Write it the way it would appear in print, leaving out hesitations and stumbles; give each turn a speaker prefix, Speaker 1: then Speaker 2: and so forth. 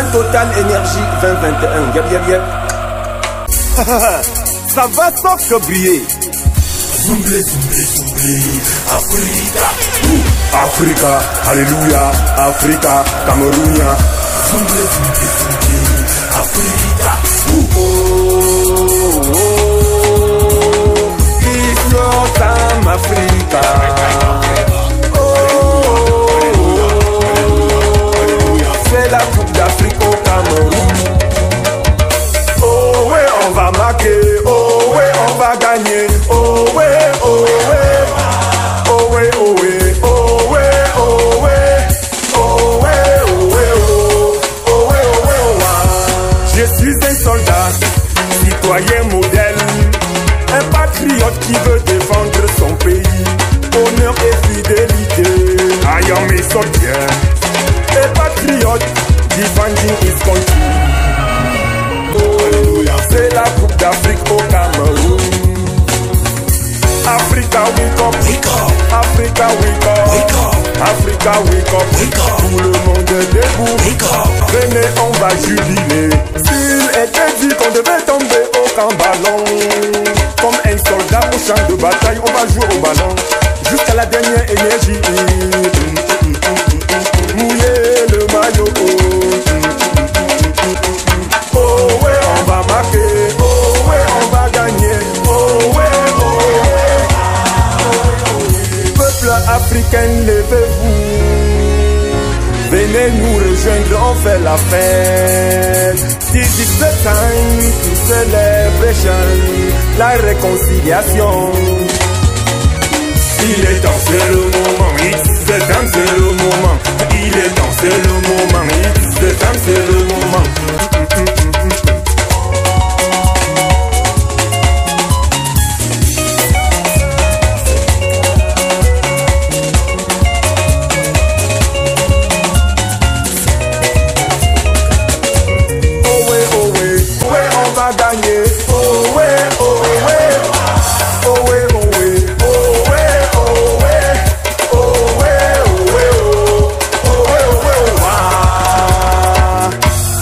Speaker 1: Total Énergie 2021. Yep, yep, yep. Ça va sans que briller.
Speaker 2: Zumble, zumble, zumble, Africa.
Speaker 1: Africa, Alléluia, Africa, Cameroun.
Speaker 2: Zumble, zumble, zumble, Africa.
Speaker 1: It's your time, Africa. C'est la Coupe d'Afrique au Cameroun. Oh ouais, on va marquer. Oh ouais, on va gagner. Oh ouais, oh ouais. Oh ouais, oh ouais. Oh ouais, oh ouais. Oh ouais, oh ouais, oh. Oh ouais, oh ouais, oh ouais. Je suis un soldat, citoyen modèle, un patriote qui veut défendre son pays. Honneur et fidélité, I am a soldier. A patriote, defending his country. Oh, c'est la Coupe d'Afrique au Cameroun. Africa, wake up,
Speaker 2: Wake up,
Speaker 1: Africa, wake up,
Speaker 2: wake up,
Speaker 1: Africa, wake up,
Speaker 2: wake up,
Speaker 1: tout le monde est debout.
Speaker 2: wake up.
Speaker 1: Venez, on va jubiler. S'il était dit qu'on devait tomber au camp ballon, comme un soldat au champ de bataille, on va jouer au ballon jusqu'à la dernière énergie. Mouiller le maillot. Oh ouais, on va marquer. Oh ouais, on va gagner. Oh ouais, oh ouais. Peuple africain, levez-vous. Venez nous rejoindre, on fait la fête. This is the time to celebration, la réconciliation. Il est temps, c'est le moment. It's the time, c'est le moment. Il